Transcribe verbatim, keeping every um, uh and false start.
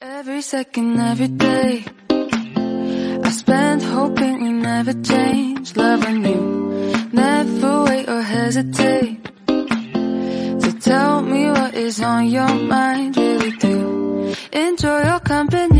Every second, every day, I spend hoping we never change. Loving you, never wait or hesitate to tell me what is on your mind. Really do enjoy your company.